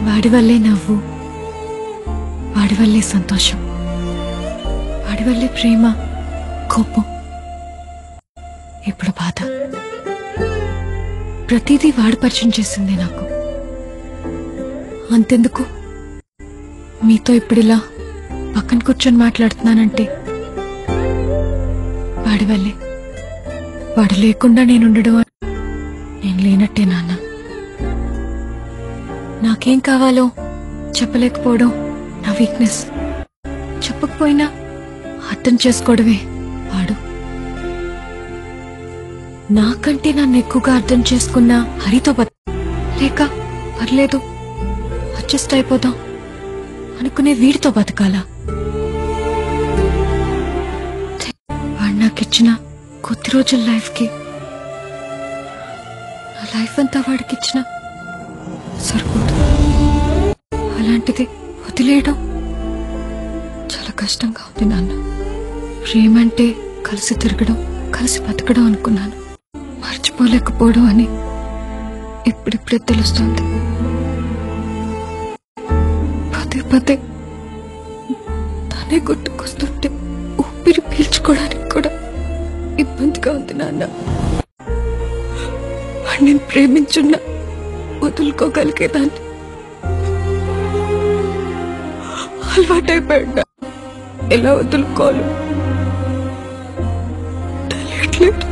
వాడి వల్లే నవ్వు, వాడి వల్లే సంతోషం, వాడి వల్లే ప్రేమ, కోపం, ఇప్పుడు బాధ. ప్రతిదీ వాడు పరిచయం చేసిందే నాకు. అంతెందుకు మీతో ఇప్పుడిలా పక్కన కూర్చొని మాట్లాడుతున్నానంటే వాడి వల్లే. వాడు లేకుండా నేనుండడం నేను లేనట్టే నాన్న. నాకేం కావాలో చెప్పలేకపోవడం నా వీక్నెస్. చెప్పకపోయినా అర్థం చేసుకోవడమే వాడు. నాకంటే నన్ను ఎక్కువగా అర్థం చేసుకున్న హరితో లేక పర్లేదు అడ్జస్ట్ అయిపోదాం అనుకునే వీడితో బతకాలా? వాడు నాకిచ్చిన కొద్ది రోజుల లైఫ్కి నా లైఫ్ అంతా వాడికిచ్చిన సరిపోదు. అలాంటిది వదిలేయడం చాలా కష్టంగా ఉంది నాన్న. ప్రేమంటే కలిసి తిరగడం, కలిసి బతకడం అనుకున్నాను. మర్చిపోలేకపోవడం అని ఇప్పుడిప్పుడే తెలుస్తుంది. పదే పదే తానే గుర్తుకొస్తుంటే ఊపిరి పీల్చుకోవడానికి కూడా ఇబ్బందిగా ఉంది నాన్న. వాడిని ప్రేమించున్నా వదులుకోగలిగేదాన్ని. అలవాటైపోయాడు. ఎలా వదులుకోవాలి తెలియట్లేదు.